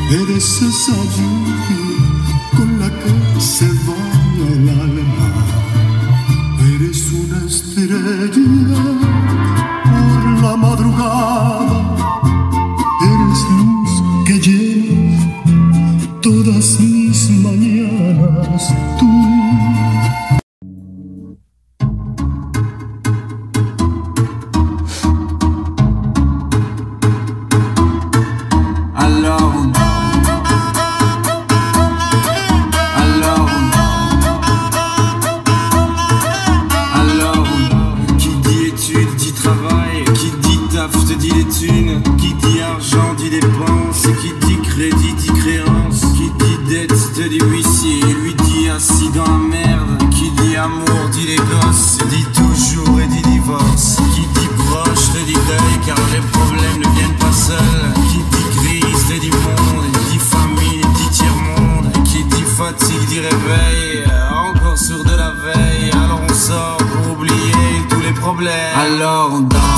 Eres esa lluvia con la que se baña el alma. Eres una estrella por la madrugada. Eres luz que llena todas mis mañanas. Tú. Te dit les thunes, qui dit argent dit dépenses, qui dit crédit dit créance, qui dit dette te dit huissier, lui dit assis dans la merde, qui dit amour dit les gosses, dit toujours et dit divorce, qui dit proche te dit deuil car les problèmes ne viennent pas seuls, qui dit crise te dit monde, dit famine dit tiers-monde, qui dit fatigue dit réveil, encore sur de la veille, alors on sort pour oublier tous les problèmes, alors on danse.